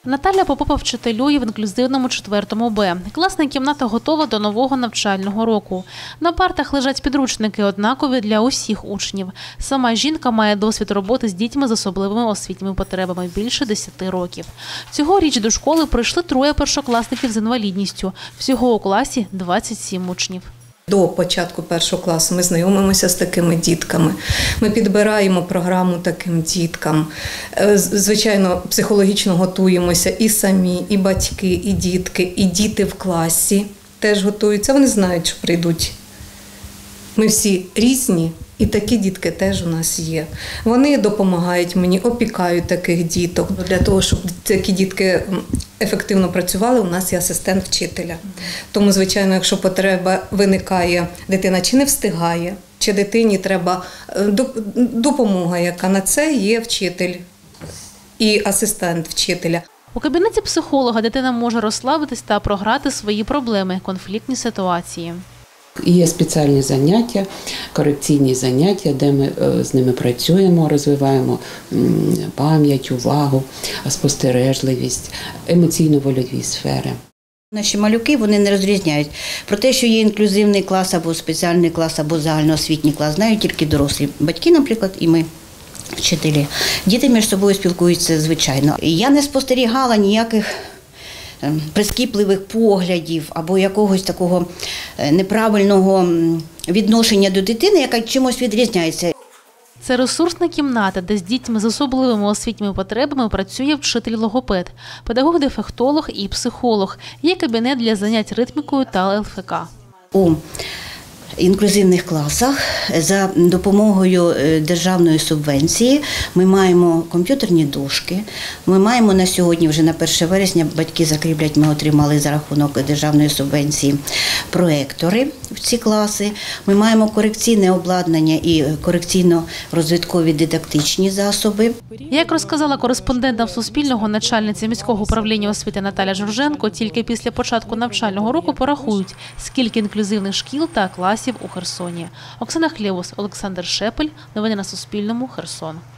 Наталя Попова вчителює в інклюзивному 4 Б. Класна кімната готова до нового навчального року. На партах лежать підручники, однакові для усіх учнів. Сама жінка має досвід роботи з дітьми з особливими освітніми потребами більше 10 років. Цьогоріч до школи прийшли 3 першокласників з інвалідністю. Всього у класі 27 учнів. До початку 1 класу ми знайомимося з такими дітками, ми підбираємо програму таким діткам. Звичайно, психологічно готуємося і самі, і батьки, і дітки, і діти в класі теж готуються. Вони знають, що прийдуть. Ми всі різні, і такі дітки теж у нас є. Вони допомагають мені, опікають таких діток. Для того, щоб такі дітки ефективно працювали, у нас є асистент вчителя. Тому, звичайно, якщо потреба виникає, дитина чи не встигає, чи дитині треба допомога, яка на це є вчитель і асистент вчителя. У кабінеті психолога дитина може розслабитись та програти свої проблеми, конфліктні ситуації. Є спеціальні заняття, корекційні заняття, де ми з ними працюємо, розвиваємо пам'ять, увагу, спостережливість, емоційно-вольові сфери. Наші малюки, вони не розрізняють. Про те, що є інклюзивний клас або спеціальний клас, або загальноосвітній клас, знають тільки дорослі батьки, наприклад, і ми. Вчителі. Діти між собою спілкуються звичайно. Я не спостерігала ніяких прискіпливих поглядів або якогось такого неправильного відношення до дитини, яка чимось відрізняється. Це ресурсна кімната, де з дітьми з особливими освітніми потребами працює вчитель-логопед, педагог-дефектолог і психолог. Є кабінет для занять ритмікою та ЛФК. У інклюзивних класах за допомогою державної субвенції ми маємо комп'ютерні дошки, ми маємо на сьогодні, вже на 1 вересня, батьки закріплять, ми отримали за рахунок державної субвенції проектори в ці класи, ми маємо корекційне обладнання і корекційно-розвиткові дидактичні засоби. Як розказала кореспондентам Суспільного начальниця міського управління освіти Наталя Журженко, тільки після початку навчального року порахують, скільки інклюзивних шкіл та класів у Херсоні. Оксана Хлєвус, Олександр Шепель. Новини на Суспільному. Херсон.